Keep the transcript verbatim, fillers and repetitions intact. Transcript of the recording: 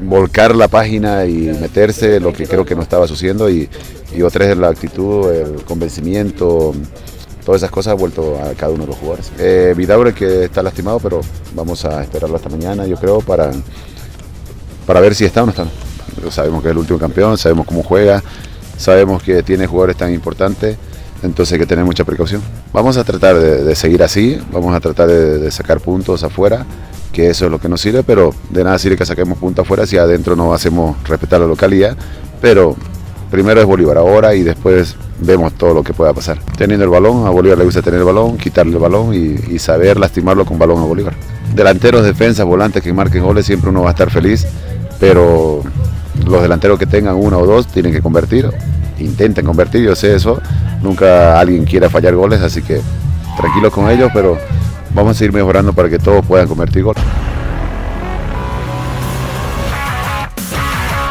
volcar la página y meterse, lo que creo que no estaba sucediendo, y, y otra es la actitud, el convencimiento, todas esas cosas ha vuelto a cada uno de los jugadores. Eh, Vidaurre, que está lastimado, pero vamos a esperarlo hasta mañana, yo creo, para, para ver si está o no está. Sabemos que es el último campeón, sabemos cómo juega, sabemos que tiene jugadores tan importantes, entonces hay que tener mucha precaución. Vamos a tratar de, de seguir así, vamos a tratar de, de sacar puntos afuera, que eso es lo que nos sirve, pero de nada sirve que saquemos puntos afuera si adentro no hacemos respetar la localidad, pero primero es Bolívar ahora y después vemos todo lo que pueda pasar. Teniendo el balón, a Bolívar le gusta tener el balón, quitarle el balón y, y saber lastimarlo con balón a Bolívar. Delanteros, defensas, volantes que marquen goles, siempre uno va a estar feliz, pero los delanteros que tengan uno o dos tienen que convertir, intenten convertir, yo sé eso, nunca alguien quiera fallar goles, así que tranquilos con ellos, pero vamos a seguir mejorando para que todos puedan convertir goles.